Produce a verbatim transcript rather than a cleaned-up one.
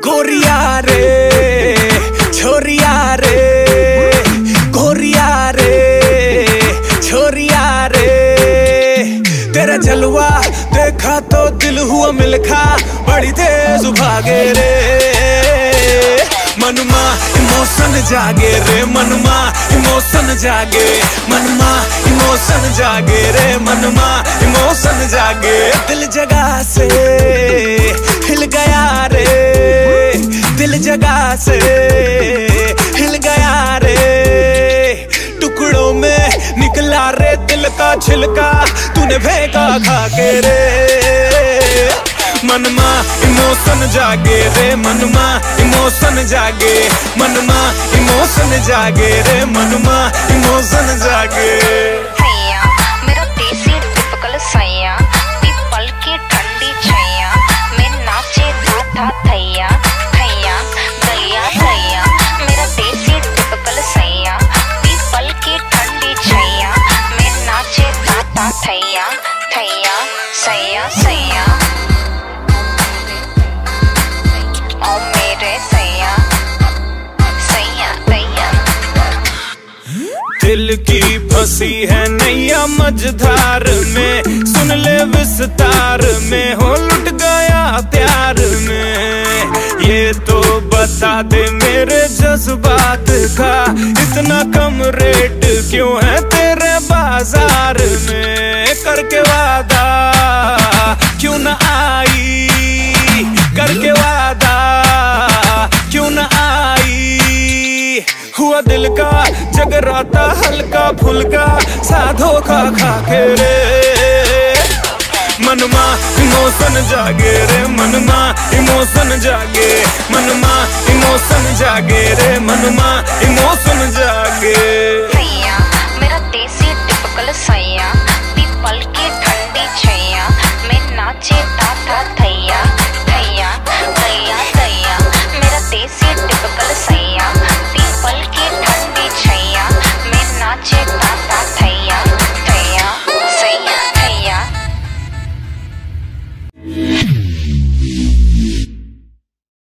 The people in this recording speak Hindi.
गोरिया रे छोरिया रे, गोरिया रे छोरिया रे, तेरा जलवा देखा तो दिल हुआ मिलखा, बड़ी तेज भागे रे मनमा इमोशन जागे रे, मनमा इमोशन जागे, मनमा इमोशन जागे रे, मनमा इमोशन जागे। दिल जगह से हिल गया रे, दिल जगह से हिल गया रे, टुकड़ों में निकला रे दिल का छिलका, तूने फेंका खा के रे मनमा इमोशन जागे रे, मनमा इमोशन जागे, मनमा इमोशन जागे रे, मनमा इमोशन जागे। हैया मेरा देसी टिपिकल सैया, पीपल की ठंडी छैया, मैं नाचे था था थैया थैया गैया थैया, मेरा देसी टिपिकल सैया, पीपल की ठंडी छैया, मैं नाचे था था थैया थैया सैया सैया, ओ मेरे सैया सैया सैया। दिल की फंसी है नैया मझधार में, सुन ले विस्तार में, हो लुट गया प्यार में, ये तो बता दे मेरे जज्बात का, इतना कम रेट क्यों है तेरे बाजार में, करके वादा क्यों न आई, करके वादा क्यों न आई, हुआ दिल का जगराता हल्का फुल्का, साधो खा खा के रे मनमा इमोशन जागे रे, मनमा इमोशन जागे, मनमा इमोशन जागे रे, मनमा इमोशन जागे। सैया मेरा देसी टिपिकल सैया, पीपल की ठंडी छैया, मैं नाचे